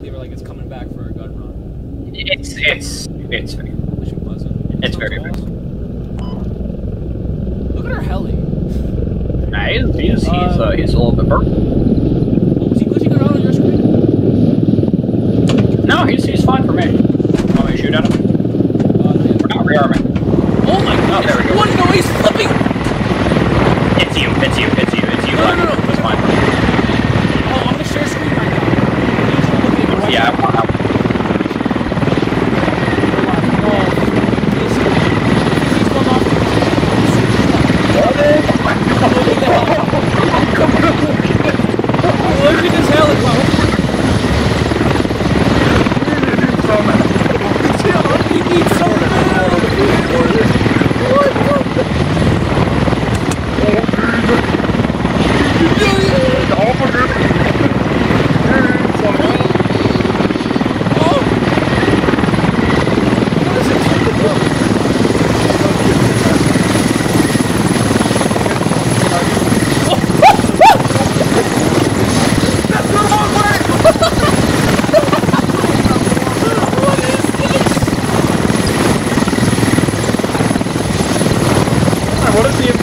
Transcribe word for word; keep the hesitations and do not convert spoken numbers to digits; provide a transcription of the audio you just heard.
They were like, it's coming back for a gun run. It's it's it's very, it's very big. Look at our heli. Nah, he's he's he's, Uh, uh, he's a little bit burnt. Oh, was he glitching around on your screen? No, he's he's fine for me. Want me to shoot at him? Uh, yeah. We're not rearming. Oh my god! Oh, there we go. What? No, he's flipping. It's you. It's you. It's you. It's you. No, no, no, no. It's fine. Oh, I'm gonna share screen right now. I need you to look at the right Yeah, side. I'm fine. Oh, this is- he's going off. Look at the hell. Look at this helicopter. He needs some help. What the? What is the